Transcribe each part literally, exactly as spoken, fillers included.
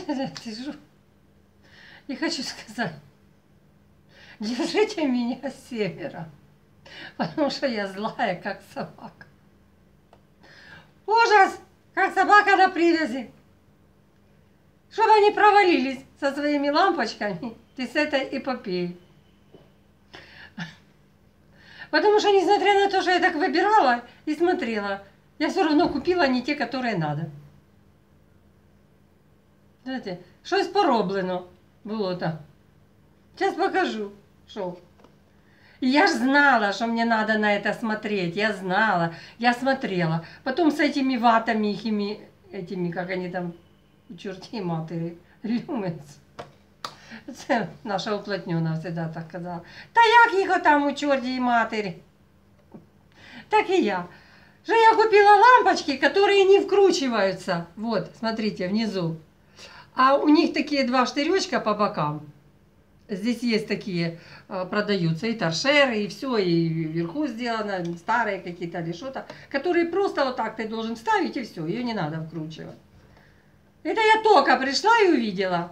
сижу и хочу сказать, держите меня с севера, потому что я злая, как собака. Ужас, как собака на привязи. Чтобы они провалились со своими лампочками и с этой эпопеей. Потому что, несмотря на то, что я так выбирала и смотрела, я все равно купила не те, которые надо. Знаете, щось пороблено было там. Сейчас покажу, что. И я ж знала, что мне надо на это смотреть. Я знала, я смотрела. Потом с этими ватами, ихими, этими, как они там, чертей матери, люмens. Це наша уплотнена всегда так казала. Та як його там у чорній матері? Так и я. Что я купила лампочки, которые не вкручиваются. Вот, смотрите, внизу. А у них такие два штыречка по бокам. Здесь есть такие, продаются и торшеры, и все, и вверху сделано, старые какие-то или что-то, которые просто вот так ты должен ставить, и все, ее не надо вкручивать. Это я только пришла и увидела.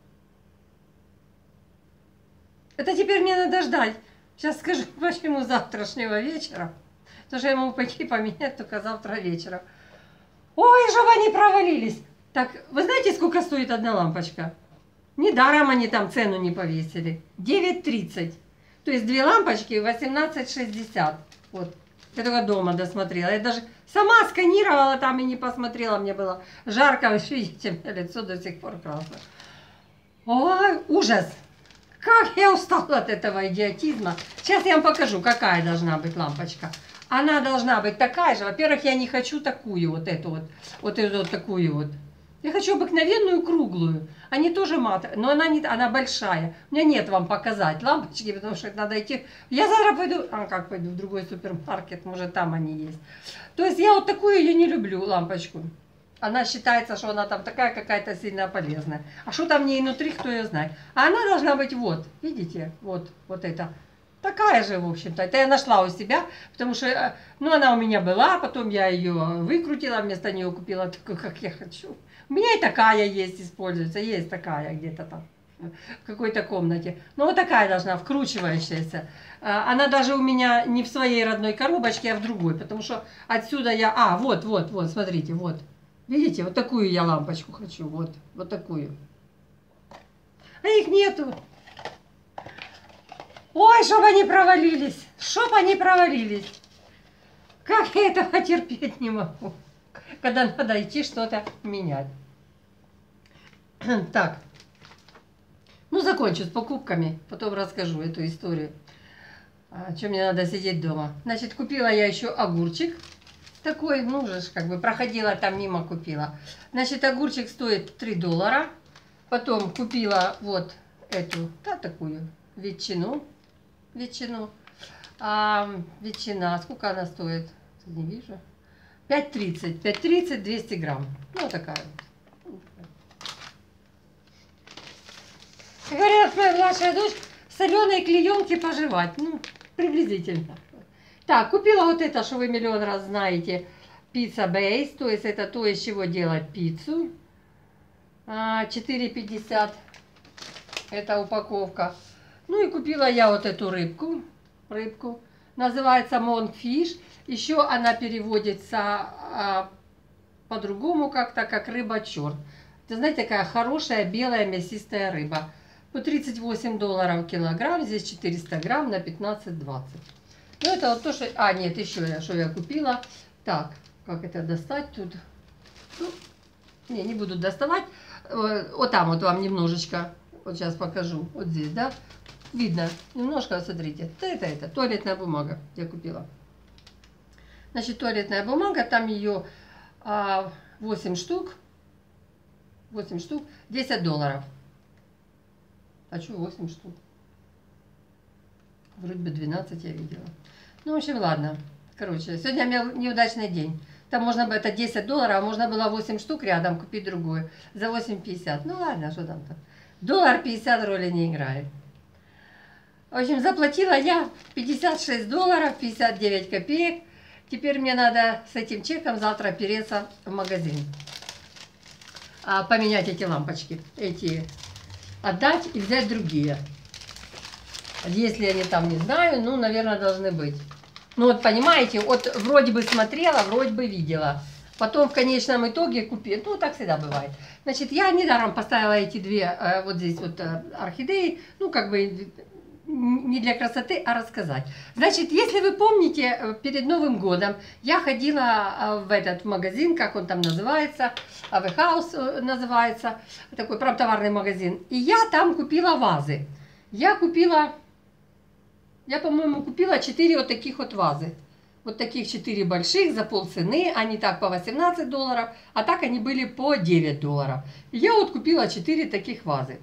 Это теперь мне надо ждать. Сейчас скажу, почему завтрашнего вечера. Потому что я могу пойти поменять только завтра вечером. Ой, чтобы они провалились. Так, вы знаете, сколько стоит одна лампочка? Недаром они там цену не повесили. девять тридцать. То есть две лампочки восемнадцать шестьдесят. Вот. Я только дома досмотрела. Я даже сама сканировала там и не посмотрела. Мне было жарко. Вы видите, у меня лицо до сих пор красное. Ой, ужас. Как я устала от этого идиотизма. Сейчас я вам покажу, какая должна быть лампочка. Она должна быть такая же. Во-первых, я не хочу такую вот эту вот. Вот эту вот такую вот. Я хочу обыкновенную круглую. Они тоже матовые, но она, не, она большая. У меня нет вам показать лампочки, потому что это надо идти. Я завтра пойду, а как пойду в другой супермаркет, может там они есть. То есть я вот такую ее не люблю, лампочку. Она считается, что она там такая какая-то сильно полезная. А что там в ней внутри, кто ее знает. А она должна быть вот, видите, вот, вот это. Такая же, в общем-то. Это я нашла у себя, потому что, ну, она у меня была, потом я ее выкрутила, вместо нее купила такую, как я хочу. У меня и такая есть, используется, есть такая где-то там, в какой-то комнате. Но вот такая должна, вкручивающаяся. Она даже у меня не в своей родной коробочке, а в другой, потому что отсюда я... А, вот, вот, вот, смотрите, вот. Видите, вот такую я лампочку хочу, вот, вот такую. А их нету. Ой, чтоб они провалились, чтоб они провалились. Как я этого терпеть не могу, когда надо идти что-то менять. Так, ну закончу с покупками, потом расскажу эту историю. А, что мне надо сидеть дома. Значит, купила я еще огурчик. Такой, ну уже как бы проходила там мимо, купила. Значит, огурчик стоит три доллара. Потом купила вот эту, да, такую ветчину. Ветчину. А ветчина, сколько она стоит? Не вижу. пять тридцать. пять тридцать, двести грамм. Ну, такая. Говорят, моя младшая дочь, в соленой клеенке пожевать. Ну, приблизительно. Так, купила вот это, что вы миллион раз знаете. Пицца бейс. То есть это то, из чего делать пиццу. четыре пятьдесят. Это упаковка. Ну и купила я вот эту рыбку. Рыбку. Называется Monkfish. Еще она переводится а, по-другому как-то, как рыба-черт. Это, знаете, такая хорошая белая мясистая рыба. По тридцать восемь долларов килограмм. Здесь четыреста грамм на пятнадцать двадцать. Ну это вот то, что... А, нет, еще я, что я купила. Так, как это достать тут? Ну, не, не буду доставать. Вот там вот вам немножечко. Вот сейчас покажу. Вот здесь, да? Видно. Немножко, смотрите. Это, это, туалетная бумага я купила. Значит, туалетная бумага, там ее а, восемь штук. восемь штук, десять долларов. А что восемь штук? Вроде бы двенадцать я видела. Ну, в общем, ладно. Короче, сегодня у меня неудачный день. Там можно было это десять долларов, а можно было восемь штук рядом купить другую. За восемь пятьдесят. Ну, ладно, что там-то. Доллар пятьдесят роли не играет. В общем, заплатила я пятьдесят шесть долларов, пятьдесят девять копеек. Теперь мне надо с этим чеком завтра переться в магазин. а, поменять эти лампочки. Эти отдать и взять другие. Если они там, не знаю, ну, наверное, должны быть. Ну, вот понимаете, вот вроде бы смотрела, вроде бы видела. Потом в конечном итоге купила. Ну, так всегда бывает. Значит, я недаром поставила эти две вот здесь вот орхидеи. Ну, как бы не для красоты, а рассказать. Значит, если вы помните, перед Новым годом я ходила в этот магазин, как он там называется, эй ви House называется, такой промтоварный магазин. И я там купила вазы. Я купила, я, по-моему, купила четыре вот таких вот вазы. Вот таких четыре больших за полцены, они так по восемнадцать долларов, а так они были по девять долларов. И я вот купила четыре таких вазы.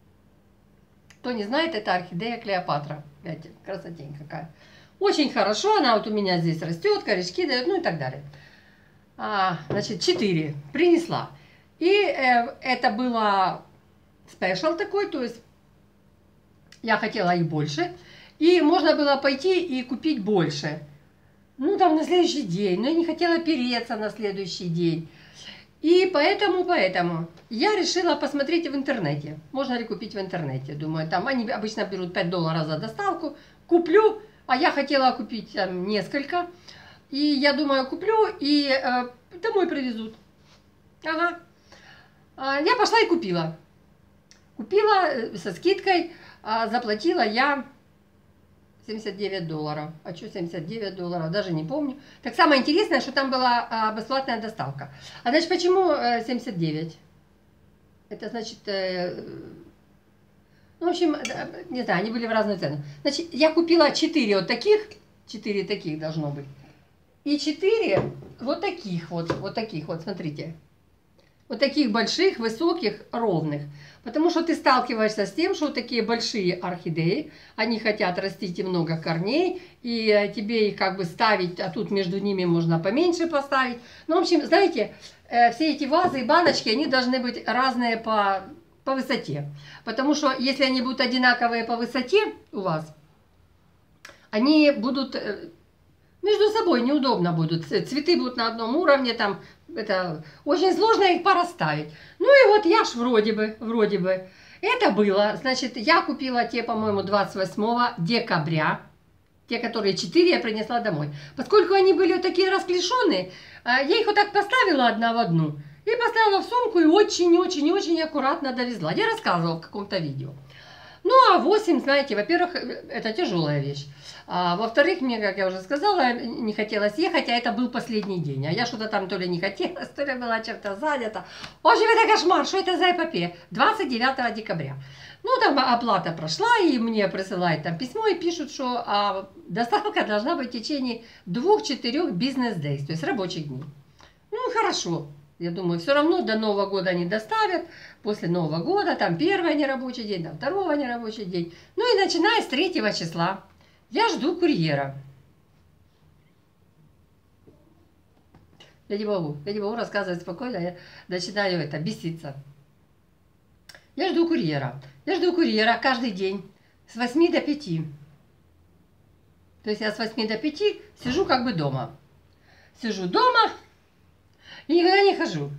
Кто не знает, это орхидея Клеопатра. Видите, красотень какая. Очень хорошо, она вот у меня здесь растет, корешки дает, ну и так далее. А, значит, четыре принесла. И э, это было спешл такой, то есть я хотела их больше. И можно было пойти и купить больше. Ну, там на следующий день. Но я не хотела переться на следующий день. И поэтому, поэтому я решила посмотреть в интернете. Можно ли купить в интернете? Думаю, там они обычно берут пять долларов за доставку. Куплю, а я хотела купить там несколько. И я думаю, куплю и э, домой привезут. Ага. А, я пошла и купила. Купила э, со скидкой, а заплатила я семьдесят девять долларов. А что семьдесят девять долларов? Даже не помню. Так самое интересное, что там была а, бесплатная доставка. А значит, почему э, семьдесят девять? Это значит... Э, ну, в общем, э, не знаю, они были в разную цену. Значит, я купила четыре вот таких. четыре таких должно быть. И четыре вот таких вот. Вот таких вот, смотрите. Вот таких больших, высоких, ровных. Потому что ты сталкиваешься с тем, что вот такие большие орхидеи, они хотят растить и много корней, и тебе их как бы ставить, а тут между ними можно поменьше поставить. Ну, в общем, знаете, все эти вазы и баночки, они должны быть разные по, по высоте. Потому что если они будут одинаковые по высоте у вас, они будут... Между собой неудобно будут. Цветы будут на одном уровне, там это очень сложно их порасставить. Ну и вот я ж вроде бы, вроде бы. Это было, значит, я купила те, по-моему, двадцать восьмого декабря. Те, которые четыре, я принесла домой. Поскольку они были вот такие расклешенные, я их вот так поставила одна в одну. И поставила в сумку и очень-очень-очень аккуратно довезла. Я рассказывала в каком-то видео. Ну, а восемь, знаете, во-первых, это тяжелая вещь. А, во-вторых, мне, как я уже сказала, не хотелось ехать, а это был последний день. А я что-то там то ли не хотела, то ли была чем-то занята. В общем, это кошмар, что это за эпопея? двадцать девятого декабря. Ну, там оплата прошла, и мне присылают там письмо и пишут, что а, доставка должна быть в течение двух-четырех бизнес-дней, то есть рабочих дней. Ну, хорошо. Я думаю, все равно до Нового года они доставят. После Нового года, там первый нерабочий день, там второго нерабочий день. Ну и начиная с третьего числа я жду курьера. Я не могу, я не могу рассказывать спокойно, я начинаю это, беситься. Я жду курьера. Я жду курьера каждый день с восьми до пяти. То есть я с восьми до пяти сижу как бы дома. Сижу дома и никогда не хожу.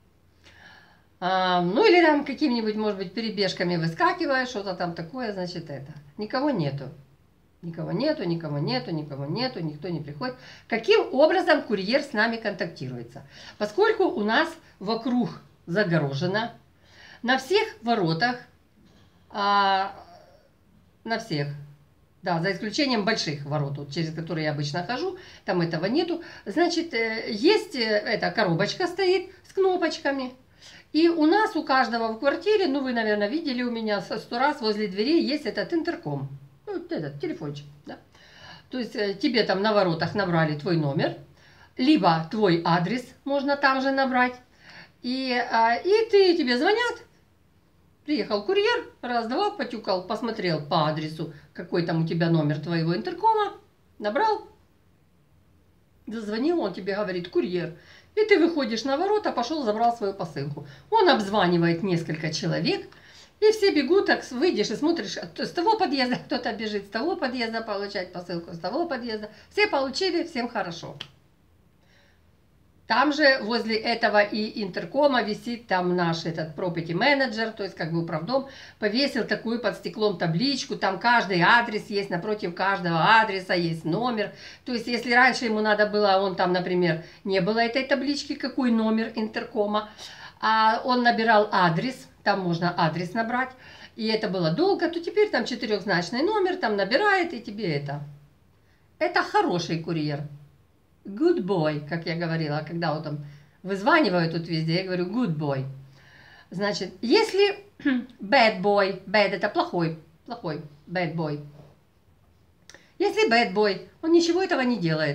А, ну или там какими-нибудь, может быть, перебежками выскакиваю, что-то там такое, значит, это. Никого нету. Никого нету, никого нету, никого нету, никто не приходит. Каким образом курьер с нами контактируется? Поскольку у нас вокруг загорожено, на всех воротах, а, на всех, да, за исключением больших ворот, вот, через которые я обычно хожу, там этого нету. Значит, есть эта коробочка стоит с кнопочками. И у нас, у каждого в квартире, ну вы, наверное, видели у меня сто раз возле дверей есть этот интерком. Ну, этот телефончик, да. То есть тебе там на воротах набрали твой номер, либо твой адрес можно там же набрать. И, и ты, тебе звонят. Приехал курьер, раз-два, потюкал, посмотрел по адресу, какой там у тебя номер твоего интеркома, набрал, зазвонил, он тебе говорит, курьер. И ты выходишь на ворота, пошел, забрал свою посылку. Он обзванивает несколько человек, и все бегут, так выйдешь и смотришь, с того подъезда кто-то бежит, с того подъезда получать посылку, с того подъезда. Все получили, всем хорошо. Там же возле этого и интеркома висит там наш этот property manager, то есть как бы управдом, повесил такую под стеклом табличку, там каждый адрес есть, напротив каждого адреса есть номер. То есть если раньше ему надо было, он там, например, не было этой таблички, какой номер интеркома, а он набирал адрес, там можно адрес набрать, и это было долго, то теперь там четырехзначный номер, там набирает, и тебе это. Это хороший курьер. Good boy, как я говорила, когда вот там вызванивают тут везде, я говорю good boy. Значит, если bad boy, bad это плохой, плохой, bad boy. Если bad boy, он ничего этого не делает.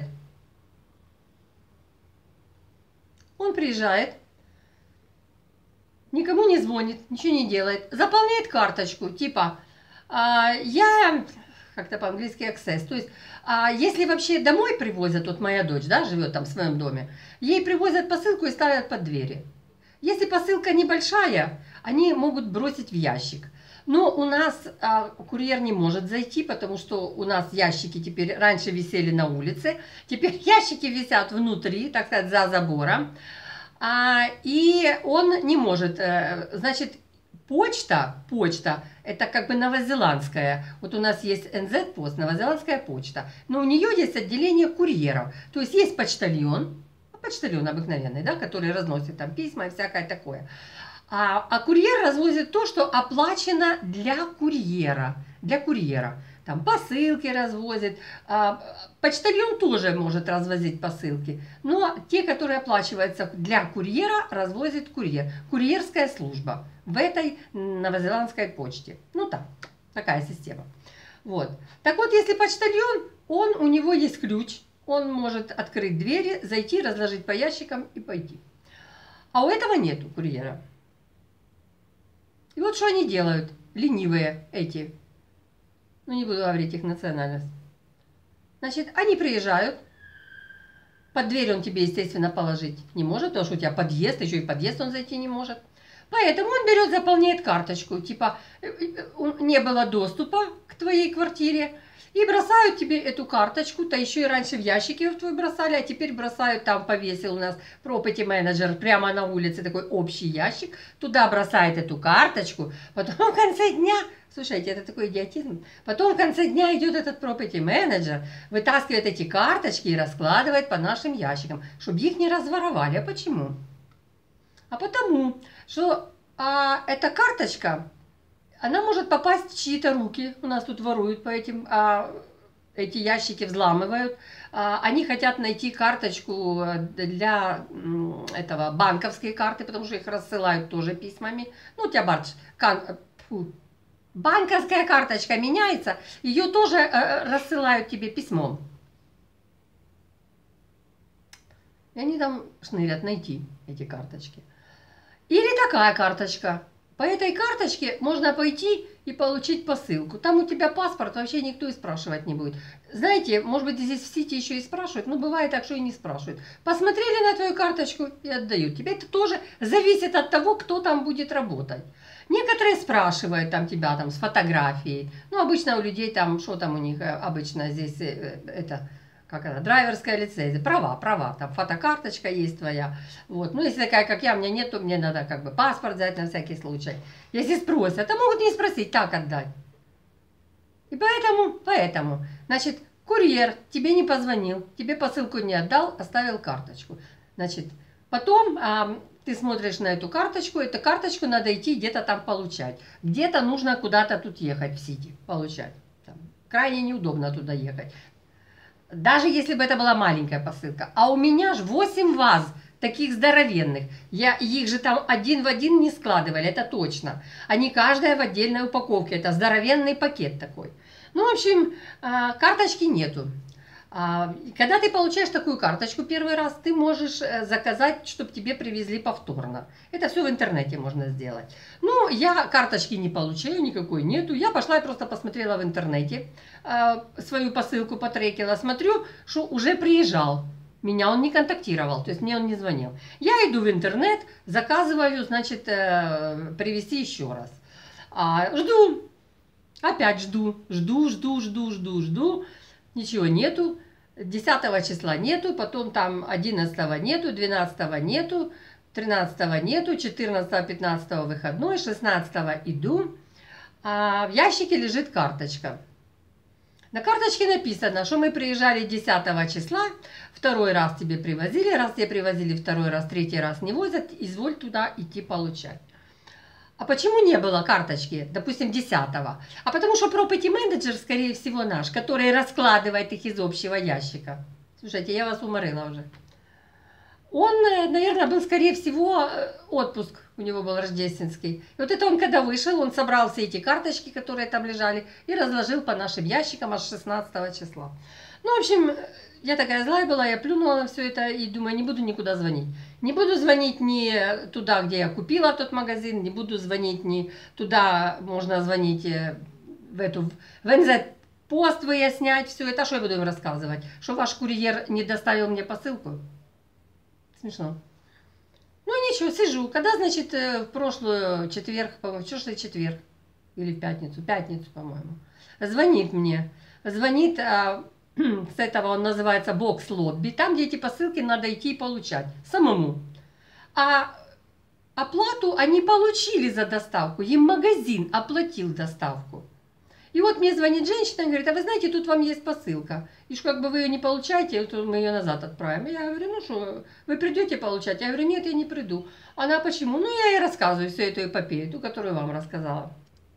Он приезжает, никому не звонит, ничего не делает, заполняет карточку, типа, а, я, как-то по-английски access, то есть, а, если вообще домой привозят, вот моя дочь, да, живет там в своем доме, ей привозят посылку и ставят под двери. Если посылка небольшая, они могут бросить в ящик. Но у нас а, курьер не может зайти, потому что у нас ящики теперь раньше висели на улице, теперь ящики висят внутри, так сказать, за забором. А, и он не может, значит, почта, почта, это как бы новозеландская, вот у нас есть эн зет-пост, новозеландская почта, но у нее есть отделение курьеров, то есть есть почтальон, почтальон обыкновенный, да, который разносит там письма и всякое такое, а, а курьер развозит то, что оплачено для курьера, для курьера. Там посылки развозит, почтальон тоже может развозить посылки, но те, которые оплачиваются для курьера, развозит курьер. Курьерская служба в этой новозеландской почте. Ну так, такая система. Вот. Так вот, если почтальон, он, у него есть ключ, он может открыть двери, зайти, разложить по ящикам и пойти. А у этого нету курьера. И вот что они делают, ленивые эти. Ну, не буду говорить их национальность. Значит, они приезжают. Под дверь он тебе, естественно, положить не может, потому что у тебя подъезд, еще и в подъезд он зайти не может. Поэтому он берет, заполняет карточку. Типа, не было доступа к твоей квартире. И бросают тебе эту карточку. То еще и раньше в ящике в твой бросали, а теперь бросают, там повесил у нас property manager прямо на улице такой общий ящик. Туда бросает эту карточку. Потом в конце дня... Слушайте, это такой идиотизм. Потом в конце дня идет этот property manager, вытаскивает эти карточки и раскладывает по нашим ящикам, чтобы их не разворовали. А почему? А потому, что а, эта карточка, она может попасть в чьи-то руки. У нас тут воруют по этим, а, эти ящики взламывают. А, они хотят найти карточку для этого банковской карты, потому что их рассылают тоже письмами. Ну, у тебя бардж, кан, фу, банковская карточка меняется, ее тоже э, рассылают тебе письмом. И они там шнырят найти эти карточки. Или такая карточка. По этой карточке можно пойти и получить посылку. Там у тебя паспорт, вообще никто и спрашивать не будет. Знаете, может быть, здесь в Сити еще и спрашивают, но бывает так, что и не спрашивают. Посмотрели на твою карточку и отдают. Тебе это тоже зависит от того, кто там будет работать. Некоторые спрашивают там тебя там с фотографией. Ну, обычно у людей там, что там у них обычно здесь, это, как это, драйверская лицензия, права, права, там фотокарточка есть твоя. Вот. Ну, если такая, как я, у меня нет, то мне надо как бы паспорт взять на всякий случай. Если спросят, то могут не спросить, так отдать. И поэтому, поэтому, значит, курьер тебе не позвонил, тебе посылку не отдал, оставил карточку. Значит, потом... А, ты смотришь на эту карточку, эту карточку надо идти где-то там получать. Где-то нужно куда-то тут ехать в Сити, получать. Там, крайне неудобно туда ехать. Даже если бы это была маленькая посылка. А у меня же восемь ваз таких здоровенных. Я, их же там один в один не складывали, это точно. Они каждая в отдельной упаковке. Это здоровенный пакет такой. Ну, в общем, карточки нету. Когда ты получаешь такую карточку первый раз, ты можешь заказать, чтобы тебе привезли повторно. Это все в интернете можно сделать. Ну, я карточки не получаю, никакой нету. Я пошла и просто посмотрела в интернете, свою посылку потрекила. Смотрю, что уже приезжал. Меня он не контактировал, то есть мне он не звонил. Я иду в интернет, заказываю, значит, привезти еще раз. Жду, опять жду, жду, жду, жду, жду, жду. Ничего нету. десятого числа нету, потом там одиннадцатого нету, двенадцатого нету, тринадцатого нету, четырнадцатого, пятнадцатого выходной, шестнадцатого иду. А в ящике лежит карточка. На карточке написано, что мы приезжали десятого числа, второй раз тебе привозили, раз тебе привозили второй раз, третий раз не возят, изволь туда идти получать. А почему не было карточки, допустим, десятого? А потому что property менеджер, скорее всего, наш, который раскладывает их из общего ящика. Слушайте, я вас уморила уже. Он, наверное, был, скорее всего, отпуск у него был рождественский. И вот это он, когда вышел, он собрал все эти карточки, которые там лежали, и разложил по нашим ящикам аж шестнадцатого числа. Ну, в общем, я такая злая была, я плюнула на все это и думаю, не буду никуда звонить. Не буду звонить ни туда, где я купила тот магазин, не буду звонить ни туда, можно звонить в эту, в эн зет-пост выяснять все это. Что я буду им рассказывать? Что ваш курьер не доставил мне посылку? Смешно. Ну ничего, сижу. Когда, значит, в прошлую четверг, по-моему, что ж четверг? Или в пятницу? Пятницу, по-моему. Звонит мне. Звонит, а, с этого он называется бокс-лобби. Там, где эти посылки надо идти и получать. Самому. А оплату они получили за доставку. Им магазин оплатил доставку. И вот мне звонит женщина и говорит, а вы знаете, тут вам есть посылка. И что как бы вы ее не получаете, то мы ее назад отправим. Я говорю, ну что, вы придете получать? Я говорю, нет, я не приду. Она почему? Ну, я ей рассказываю всю эту эпопею, ту, которую вам рассказала.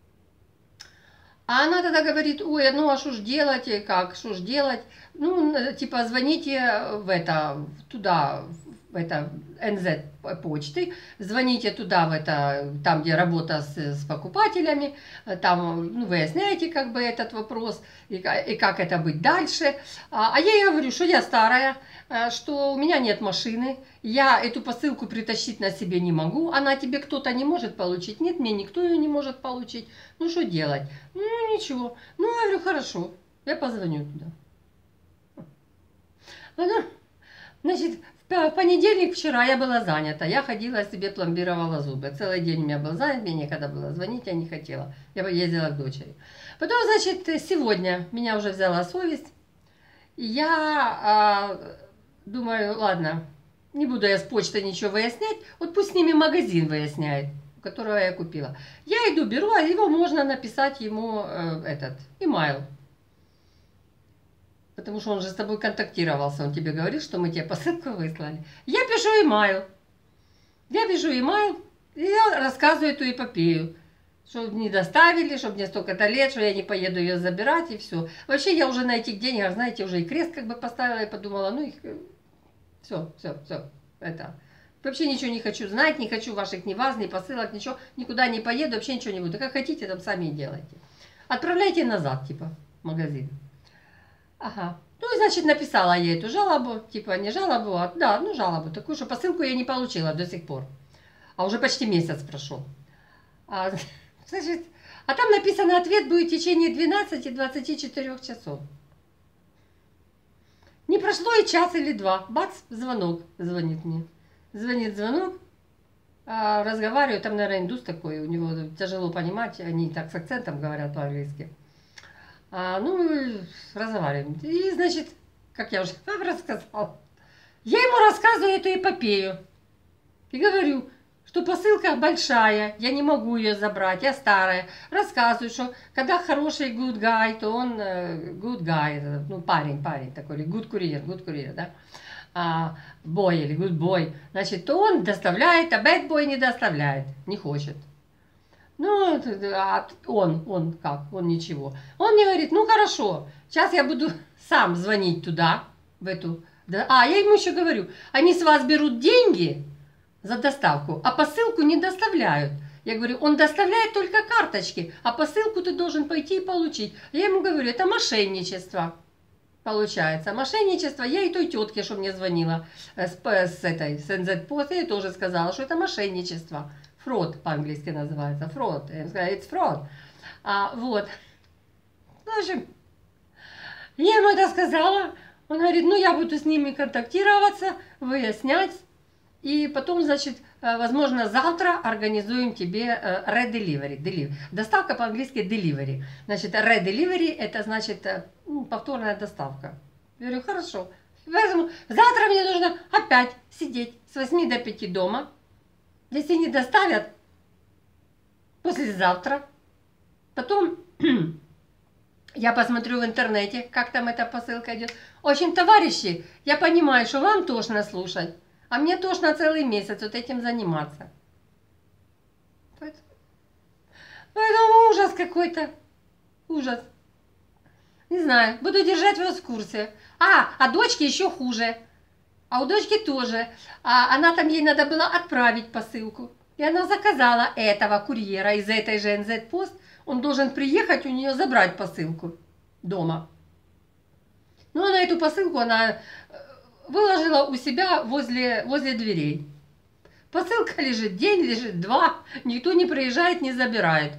А она тогда говорит, ой, ну а что ж делать, как, что ж делать? Ну, типа, звоните в это, туда, в это, эн зет почты, звоните туда, в это, там, где работа с, с покупателями, там, ну, выясняйте, как бы, этот вопрос, и, и как это быть дальше. А, а я ей говорю, что я старая, что у меня нет машины, я эту посылку притащить на себе не могу, она тебе кто-то не может получить, нет, мне никто ее не может получить, ну, что делать? Ну, ничего, ну, я говорю, хорошо, я позвоню туда. Она, значит, в понедельник вчера я была занята, я ходила себе пломбировала зубы. Целый день у меня был занят, мне некогда было звонить, я не хотела. Я ездила к дочери. Потом, значит, сегодня меня уже взяла совесть. И я а, думаю, ладно, не буду я с почты ничего выяснять, вот пусть с ними магазин выясняет, которого я купила. Я иду, беру, а его можно написать ему э, этот, имейл. Потому что он же с тобой контактировался, он тебе говорит, что мы тебе посылку выслали. Я пишу имейл. Я пишу имейл, и я рассказываю эту эпопею. Чтобы не доставили, чтобы мне столько-то лет, что я не поеду ее забирать, и все. Вообще я уже на этих деньгах, знаете, уже и крест как бы поставила, и подумала, ну их... Все, все, все, это... Вообще ничего не хочу знать, не хочу ваших ни вас, ни посылок, ничего. Никуда не поеду, вообще ничего не буду. Как хотите, там сами и делайте. Отправляйте назад, типа, в магазин. Ага. Ну, и, значит, написала я эту жалобу, типа, не жалобу, а, да, ну, жалобу, такую, что посылку я не получила до сих пор. А уже почти месяц прошел. А, значит, а там написано, ответ будет в течение двенадцати-двадцати четырёх часов. Не прошло и час или два. Бац, звонок звонит мне. Звонит звонок, а, разговариваю, там, наверное, индус такой, у него тяжело понимать, они так с акцентом говорят по-английски. А, ну, разговариваем. И, значит, как я уже вам рассказала, я ему рассказываю эту эпопею. И говорю, что посылка большая, я не могу ее забрать, я старая. Рассказываю, что когда хороший good guy, то он good guy, ну, парень, парень такой, или good courier, good courier, да. А, boy или good boy, значит, то он доставляет, а bad boy не доставляет, не хочет. Ну, он, он как, он ничего. Он мне говорит, ну хорошо, сейчас я буду сам звонить туда, в эту... А, я ему еще говорю, они с вас берут деньги за доставку, а посылку не доставляют. Я говорю, он доставляет только карточки, а посылку ты должен пойти и получить. Я ему говорю, это мошенничество. Получается, мошенничество. Я и той тетке, что мне звонила с, с этой, с эн зет-пост, я ей тоже сказала, что это мошенничество. Фрод по-английски называется. Фрод. Я сказала, it's fraud. А, вот. В общем, я ему это сказала. Он говорит, ну я буду с ними контактироваться, выяснять. И потом, значит, возможно, завтра организуем тебе re-delivery. Delivery. Доставка по-английски delivery. Значит, re-delivery это значит ну, повторная доставка. Я говорю, хорошо. Поэтому завтра мне нужно опять сидеть с восьми до пяти дома. Если не доставят, послезавтра. Потом я посмотрю в интернете, как там эта посылка идет. В общем, товарищи, я понимаю, что вам тошно слушать, а мне тошно целый месяц вот этим заниматься. Поэтому, поэтому ужас какой-то. Ужас. Не знаю, буду держать вас в курсе. А, а дочке еще хуже. А у дочки тоже. А она там, ей надо было отправить посылку. И она заказала этого курьера из этой же эн зет Post. Он должен приехать у нее забрать посылку дома. Ну, она эту посылку она выложила у себя возле, возле дверей. Посылка лежит день, лежит два. Никто не приезжает, не забирает.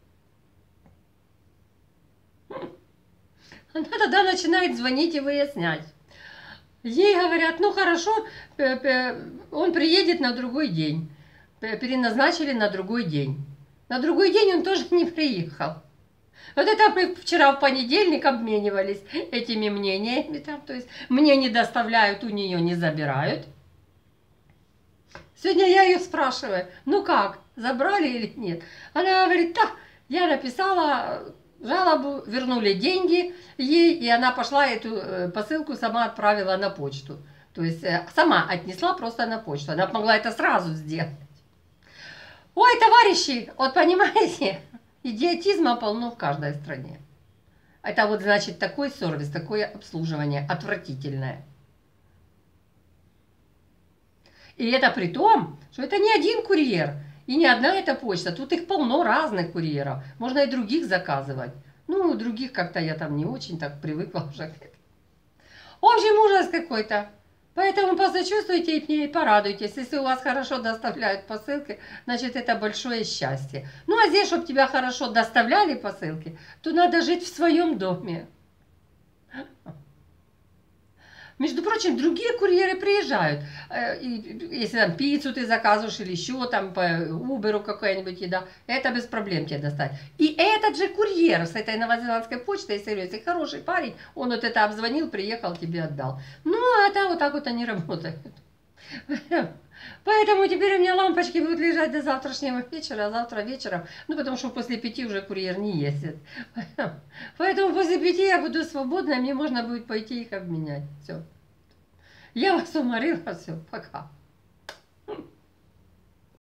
Она тогда начинает звонить и выяснять. Ей говорят, ну хорошо, он приедет на другой день. Переназначили на другой день. На другой день он тоже не приехал. Вот это мы вчера в понедельник обменивались этими мнениями. Там, то есть мне не доставляют, у нее не забирают. Сегодня я ее спрашиваю, ну как, забрали или нет? Она говорит, да, я написала жалобу, вернули деньги ей, и она пошла эту посылку сама отправила на почту. То есть сама отнесла просто на почту. Она могла это сразу сделать. Ой, товарищи, вот понимаете, идиотизма полно в каждой стране. Это вот значит такой сервис, такое обслуживание отвратительное. И это при том, что это не один курьер и не одна эта почта. Тут их полно разных курьеров. Можно и других заказывать. Ну, других как-то я там не очень так привыкла уже. В общем, ужас какой-то. Поэтому посочувствуйте и порадуйтесь. Если у вас хорошо доставляют посылки, значит это большое счастье. Ну а здесь, чтобы тебя хорошо доставляли посылки, то надо жить в своем доме. Между прочим, другие курьеры приезжают. Если там пиццу ты заказываешь или еще там по Uber какая-нибудь еда, это без проблем тебе достать. И этот же курьер с этой новозеландской почтой, если хороший парень, он вот это обзвонил, приехал, тебе отдал. Ну, это вот так вот они работают. Поэтому теперь у меня лампочки будут лежать до завтрашнего вечера, а завтра вечером, ну, потому что после пяти уже курьер не ездит. Поэтому после пяти я буду свободна, мне можно будет пойти их обменять. Все. Я вас уморила, все, пока.